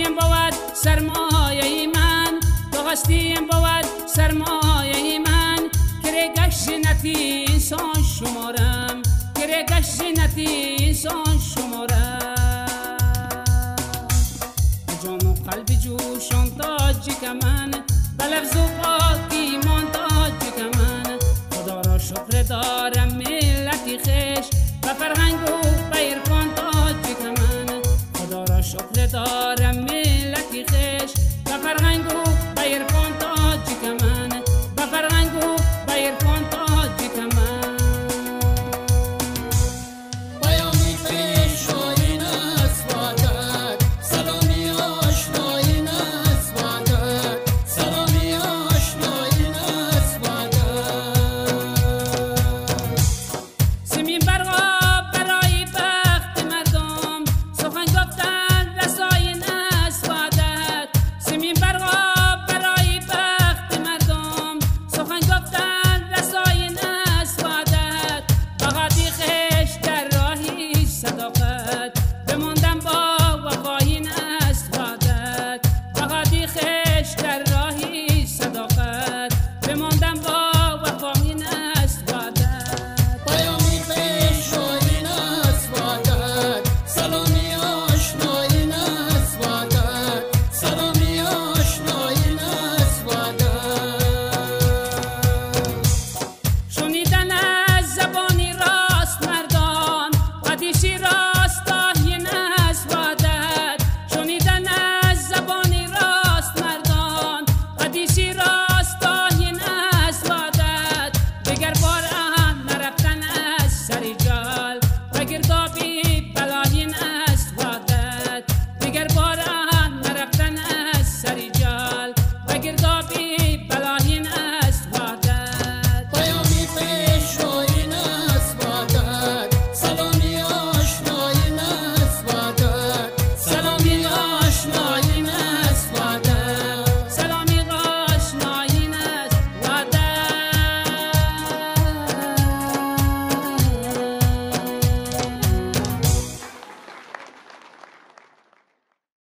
بود سرمایه من، تو هستیم بود سرمایه من. کرگش نتی انسان شمارم، کرگش نتی انسان شمارم. جان و قلب جوشان تاج کمن، بلفظ و پاکی مانتاج کمن. خدا را شکر دارم ملتی خش، و فرهنگ و بیرکان تاج کمن. خدا را شکر دارم ملتی خش، و فرهنگ و بیرکان تاج کمن. و فرهنگ و بیرکان تاج